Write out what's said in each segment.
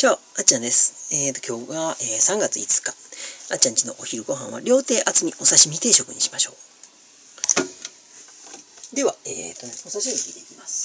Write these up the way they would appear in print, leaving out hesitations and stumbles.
チャオ、あっちゃんです。今日が、3月5日。あっちゃんちのお昼ご飯は料亭厚みお刺身定食にしましょう。では、お刺身切っていきます。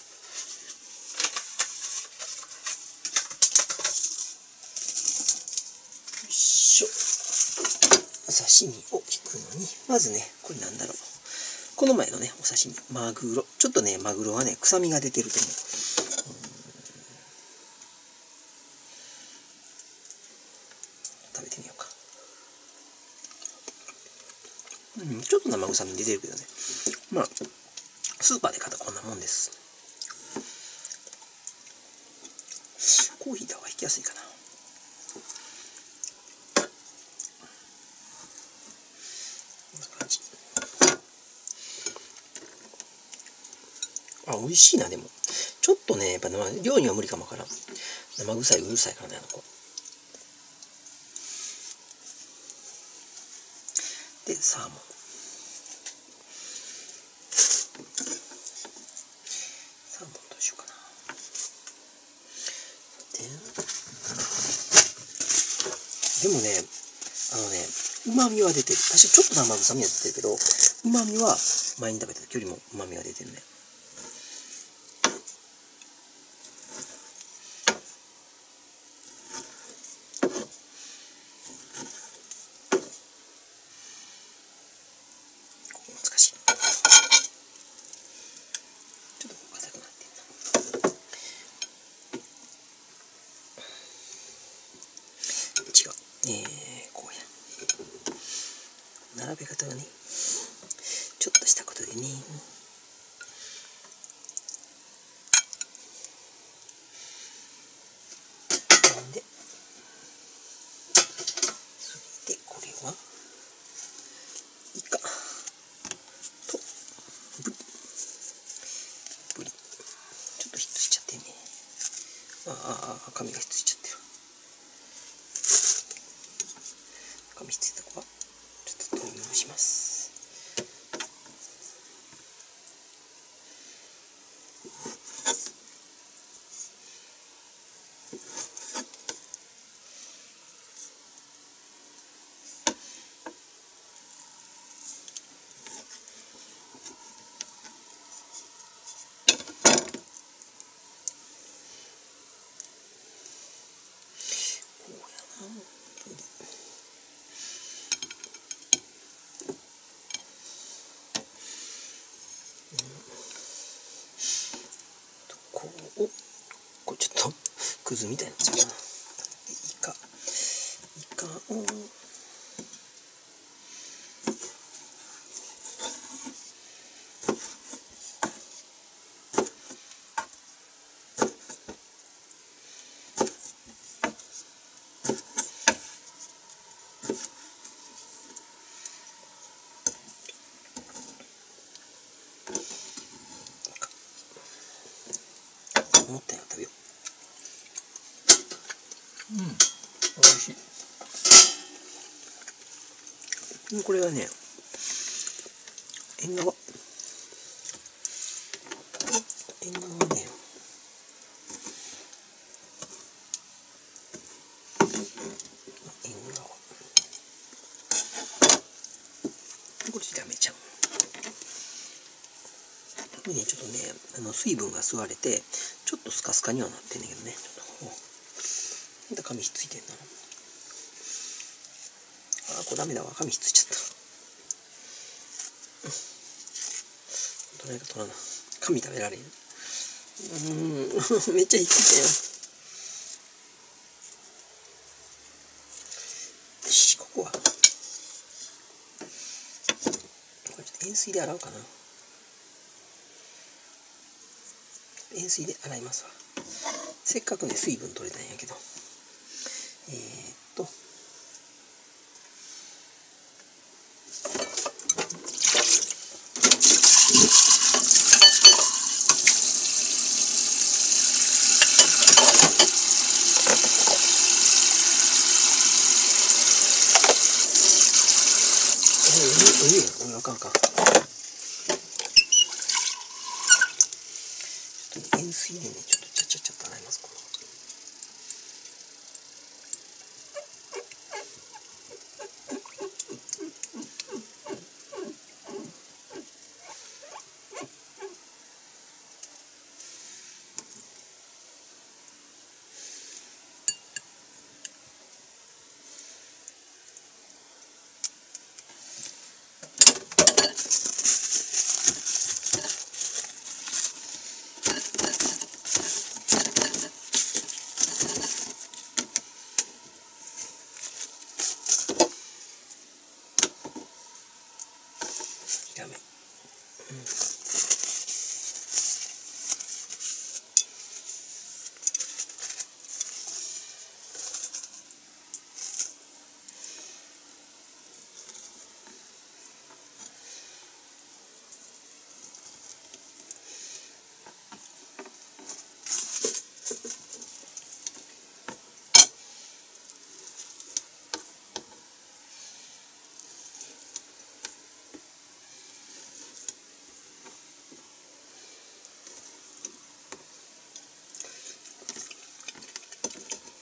よいしょ。お刺身を引くのに、まずね、これなんだろう。この前のね、お刺身、マグロ。ちょっとね、マグロはね、臭みが出てると思う。食べてみようか。ちょっと生臭み出てるけどね。まあ、スーパーで買ったらこんなもんです。コーヒーだわ、引きやすいかな。こんな感じ。あ、美味しいな、でも。ちょっとね、やっぱ量には無理かもわからん。生臭い、うるさいからね、あの子。で、サーモン。サーモンどうしようかな。でもね、うまみは出てる。確かちょっと生臭みは出てるけど、うまみは前に食べた時よりもうまみが出てるね。難しい。ちょっと硬くなってるな。違う。こうや。並べ方がね、ちょっとしたことでね。で、それでこれはイカとブリ。ちょっとひっついちゃってね。紙がひっついちゃってる。紙ひっついた子はちょっと取り戻します。これちょっとくずみたいになっちゃうな。イカを思ったように食べよう。美味しい。これはね、縁側。縁側ね、縁側。これダメちゃう。これね、ちょっとね、水分が吸われて、ちょっとスカスカにはなってんだけどね。ちょっとまた紙ひっついてんだな。これダメだわ。紙ひっついちゃった。取らないか取らな。紙食べられん。めっちゃひっついたよ。よし、ここは。これちょっと塩水で洗おうかな。塩水で洗いますわ。せっかくね、水分取れたんやけど。あかんあかん。塩水でね、ちょっとちゃっちゃっちゃっと洗います。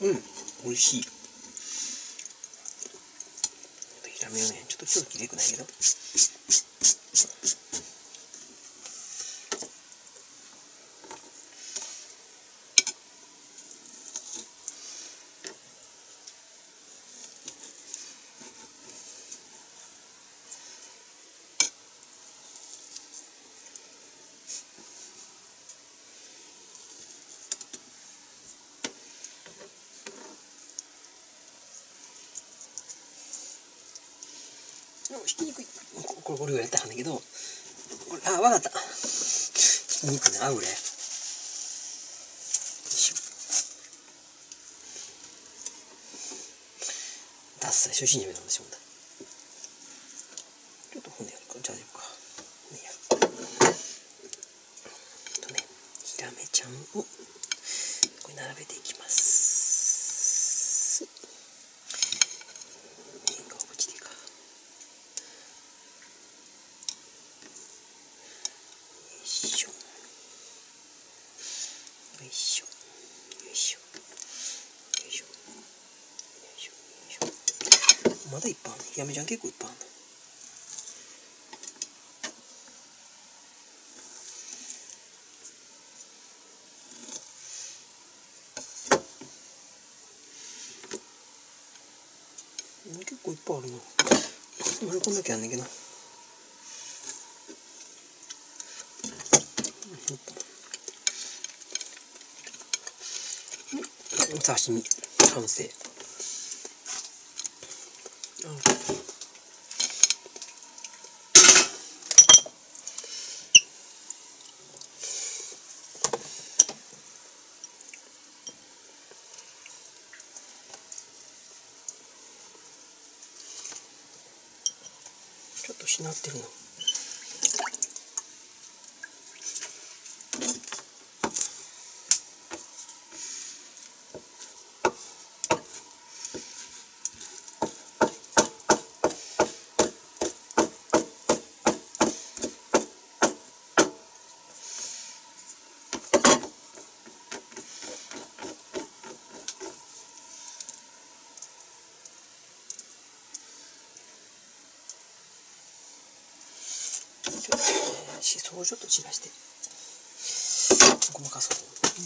美味しい。ヒラメをね、ちょっと切れくないけど。ひき肉これをやったんだけど、わかった。ひき肉ね、合うね。ダッサい初心者みたいなしまった。ちょっと骨やるか、じゃあやるか。ヒラメちゃんをこれ並べていきます。まだいっぱいあるね。ヒラメちゃん結構いっぱいあるの。結構いっぱいあるな。まだこんだけあんねんけど。刺身完成。ちょっとしなってるの。しそをちょっと散らしてごまかそう。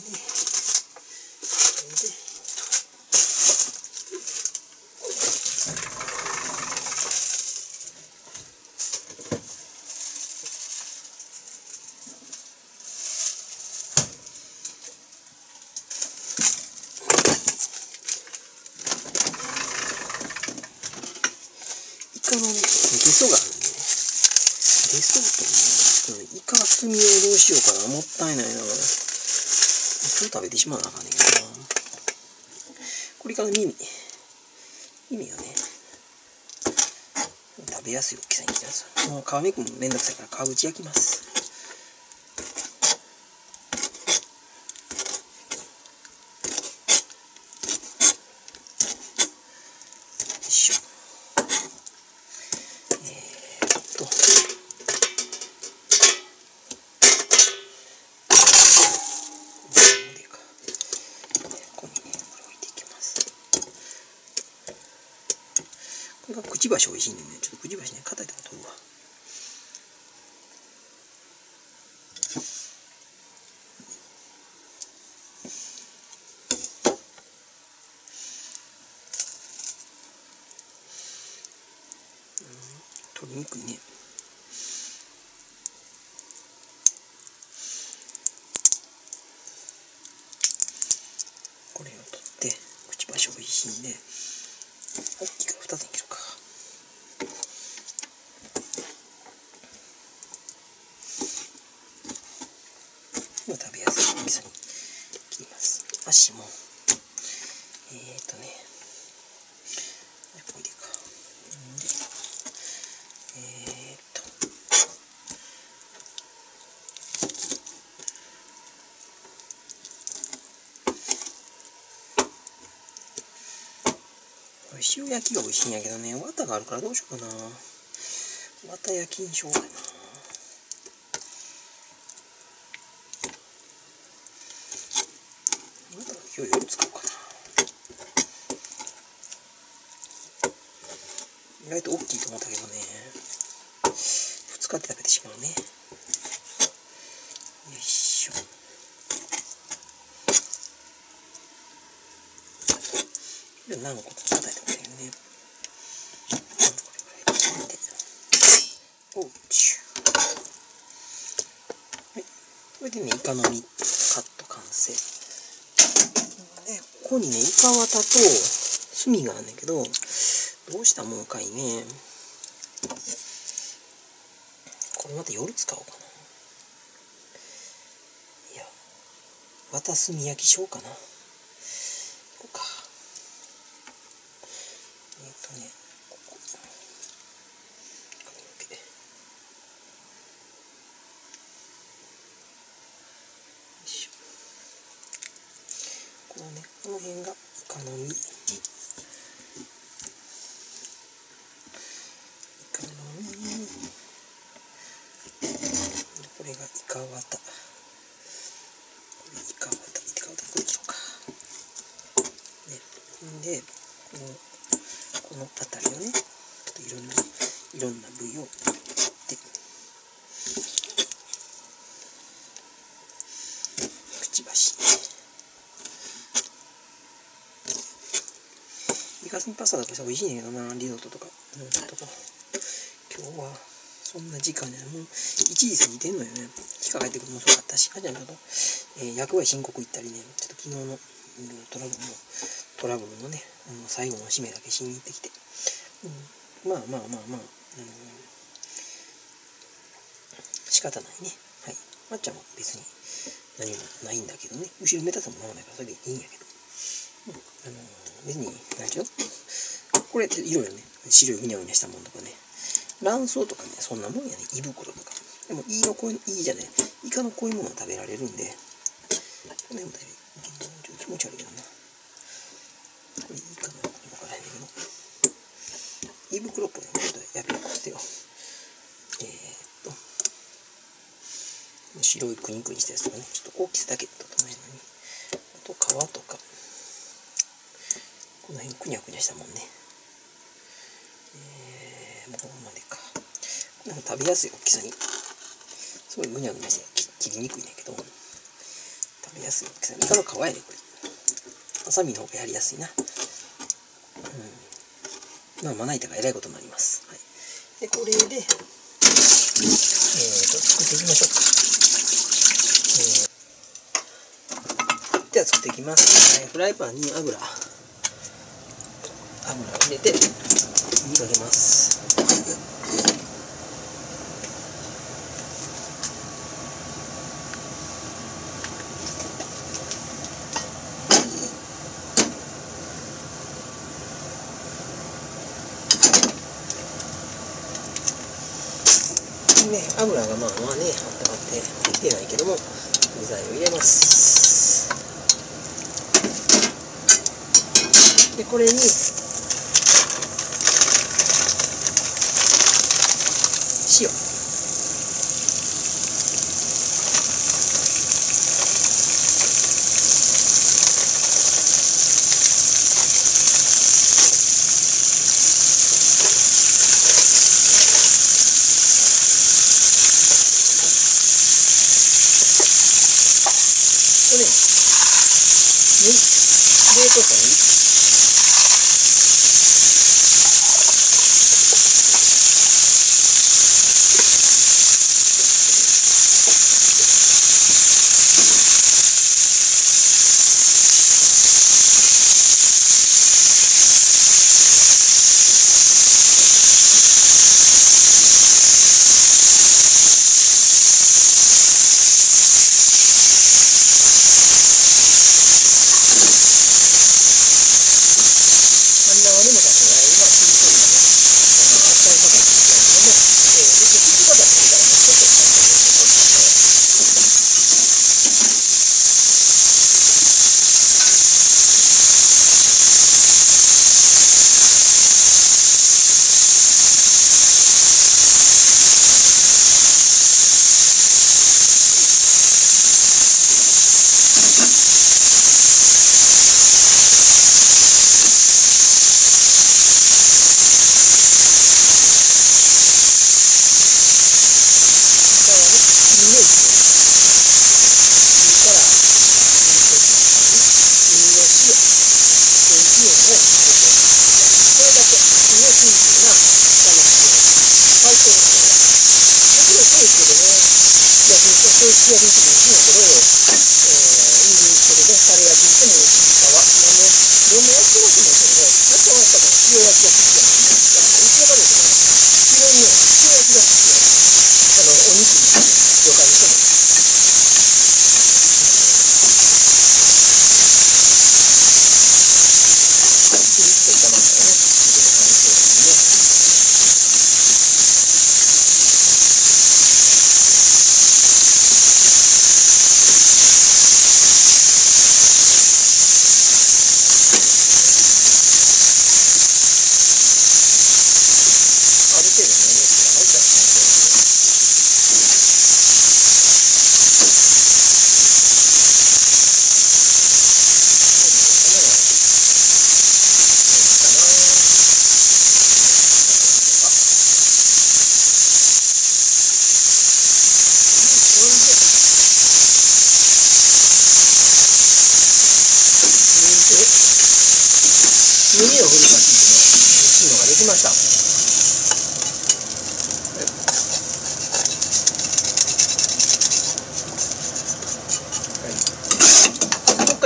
イカのね、ゲソがあるんでね。ゲソとね、イカ炭をどうしようかな。もったいないな。今日食べてしまうなあかんねんけどな。これから耳をね、食べやすい大きさに切ってます。もう皮めくのめんどくさいから皮口焼きます。これがくちばし美味しいんでね、ちょっとくちばしね、硬いとこ取るわ。取りにくいね。これを取ってくちばし美味しいんで、大きく2つに切るか。食べやすい大きさに切ります。足もこれでか。塩焼きが美味しいんやけどね、綿があるからどうしようかな。綿焼きにしようかな。綿は今日夜使おうかな。 意外と大きいと思ったけどね、2日って食べてしまうね。よいしょ。で何個か叩いてもいいよね。これぐらい入れて、おうちゅう。はい、これでね、イカの身カット完成で、ここにね、イカワタと炭があんねんけど、どうしたもんかいね。これまた夜使おうかな。いや、ワタ炭焼きしようかな。こうか。ここ。髪の毛。よいしょ。このね、この辺がイカの身。これがイカワタ。これイカワタこれ切ろうか。ね、で、このあたりをね、ちょっといろんな部位を切ってくちばし。イカスミパスタとかしたら美味しいんだけどな、リゾットとか。今日はそんな時間でもう1時過ぎてんのよね。日が帰ってくるのも遅かったし、あじゃあちょっと、役割申告行ったりね、ちょっと昨日のトラブルのね、最後の締めだけしに行ってきて、まあ仕方ないね。はい。まっちゃんは別に何もないんだけどね、後ろめたさもならないからそれでいいんやけど、別に何ちゅうの、これいろいろね、白いぐにゃぐにゃしたもんとかね、卵巣とかね、そんなもんやね、胃袋とか。でもいいじゃない、イカのこういうものは食べられるんで、この辺も食べる。ちょっと気持ち悪いけどな。これいいかな、わからへんけど。胃袋っぽいのちょっとやべえこしてよ。白いクニクニしたやつとかね、ちょっと大きさだけだと思うのに、あと皮とか、この辺くにゃくにゃしたもんね。もうここまでか。この食べやすい大きさに。すごいぐにゃぐにゃして切りにくいねんけど、食べやすい大きさに。イカの皮やね、これ。ハサミの方がやりやすいな。まな板がえらいことになります。はい、で、これで、作っていきましょうか。では作っていきます。フライパンに油を入れて火にかけます。ね、油がまあね、温まってきてないけども、具材を入れます。で、これに塩、冷凍したのに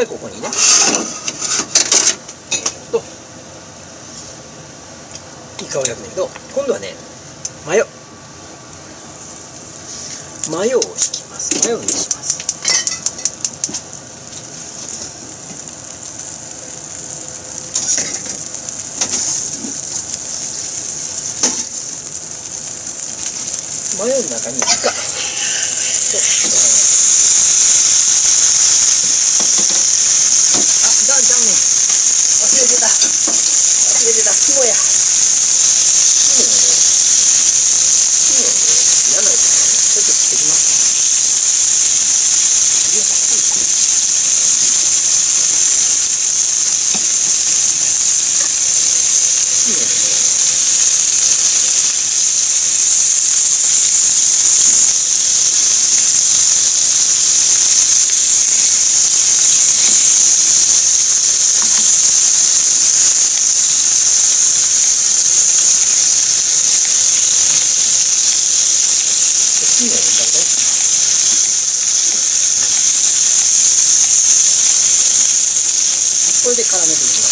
ここにねイカを焼くんだけど、今度はねマヨを敷きます。マヨにします。マヨの中にイカとダンちゃうねん、忘れてた肝や。これで絡めていきます。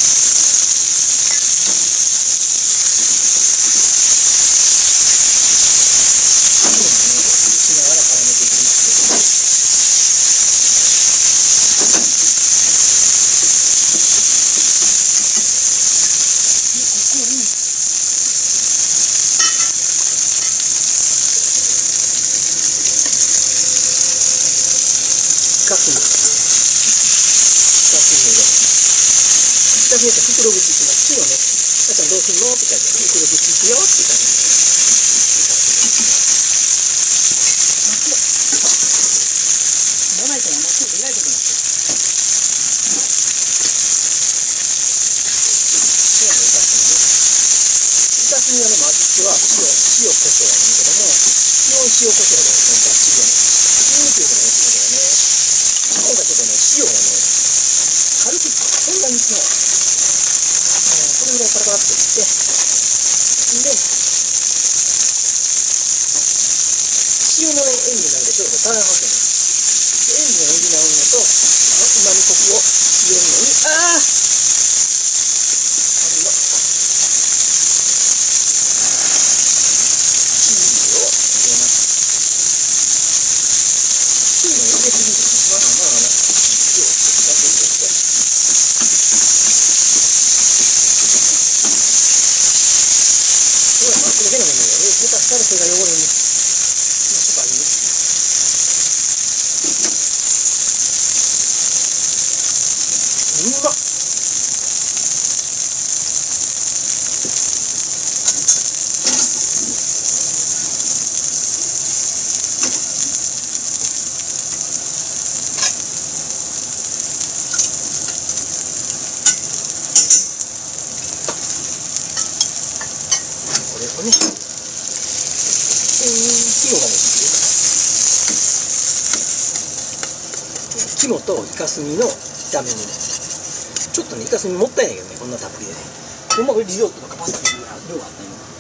袋口っていうのは火をね、あちゃんどうすんのって書いて袋口行くよって言ったら長いからまっすぐ開いてくなってイカスミはね、味付けは塩コショウなんだけども、基本塩コショウで全然自然にんにくもいいんだけどね、今回ちょっとね塩をね軽くそんなにつないこれぐらいパラパラっといって、で塩の塩分だけでちょっと足らんわけね。塩分を補うのとうまみコクを入れるのにチーズを入れます。チーズを入れすぎるとまあ塩を少しだけ入れて手のもので下手したら手が汚れるね。ちょっと味見。うまっ。これをね。肝とイカスミの炒め物。ちょっとねイカスミもったいないけどね、こんなたっぷりでね。ほんまこれリゾットとかパスタの量があったよ。